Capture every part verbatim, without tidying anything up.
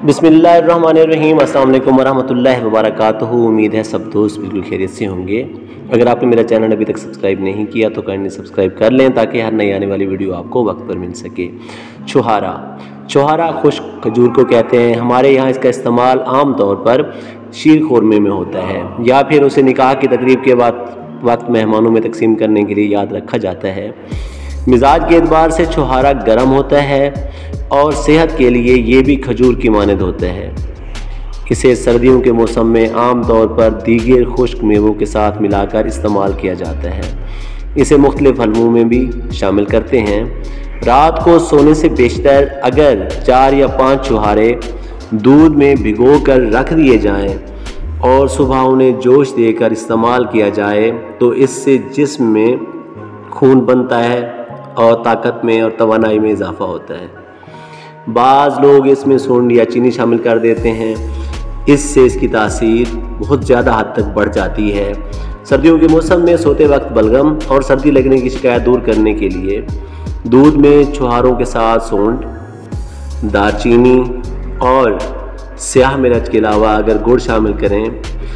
बिस्मिल्लाहिर्रहमानिर्रहीम, अस्सलाम वालेकुम वरहमतुल्लाहि वबरकातुहू। उम्मीद है सब दोस्त बिल्कुल खैरियत से होंगे। अगर आपने मेरा चैनल अभी तक सब्सक्राइब नहीं किया तो काइंडली सब्सक्राइब कर लें ताकि हर नई आने वाली वीडियो आपको वक्त पर मिल सके। छुहारा छुहारा खुश्क खजूर को कहते हैं। हमारे यहाँ इसका इस्तेमाल आम तौर पर शीर खोरमे में होता है या फिर उसे निकाह की तकरीब के बाद वक्त मेहमानों में तकसीम करने के लिए याद रखा जाता है। मिजाज के एतबार से छुहारा गर्म होता है और सेहत के लिए ये भी खजूर की मानद होता है। इसे सर्दियों के मौसम में आम तौर पर दीगर खुश्क मेवों के साथ मिलाकर इस्तेमाल किया जाता है। इसे मुख्तलिफ हलवों में भी शामिल करते हैं। रात को सोने से बेशतर अगर चार या पाँच छुहारे दूध में भिगो कर रख दिए जाएँ और सुबह उन्हें जोश देकर इस्तेमाल किया जाए तो इससे जिस्म में खून बनता है और ताकत में और तवानाई में इजाफ़ा होता है। बाज़ लोग इसमें सूंड या चीनी शामिल कर देते हैं, इससे इसकी तासीर बहुत ज़्यादा हद तक बढ़ जाती है। सर्दियों के मौसम में सोते वक्त बलगम और सर्दी लगने की शिकायत दूर करने के लिए दूध में छुहारों के साथ सूंड, दालचीनी और स्याह मिर्च के अलावा अगर गुड़ शामिल करें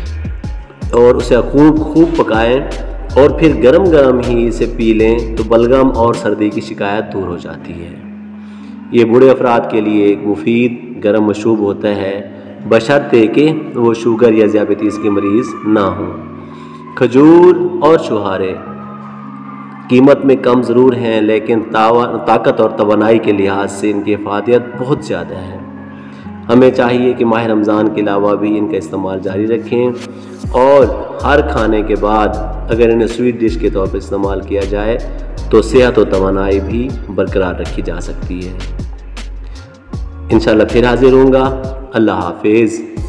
और उसे खूब खूब पकाएं और फिर गरम गरम ही इसे पी लें तो बलगम और सर्दी की शिकायत दूर हो जाती है। ये बूढ़े अफराद के लिए एक मुफीद गरम मशरूब होता है, बशर्ते कि वो शुगर या ज़ियाबतीस के मरीज़ ना हों। खजूर और छुहारे कीमत में कम ज़रूर हैं, लेकिन ताकत और तवानाई के लिहाज से इनकी अफादियत बहुत ज़्यादा है। हमें चाहिए कि माह रमज़ान के अलावा भी इनका इस्तेमाल जारी रखें और हर खाने के बाद अगर इन्हें स्वीट डिश के तौर पर इस्तेमाल किया जाए तो सेहत और तवानाई भी बरकरार रखी जा सकती है। इंशाल्लाह फिर हाजिर होऊंगा। अल्लाह हाफिज़।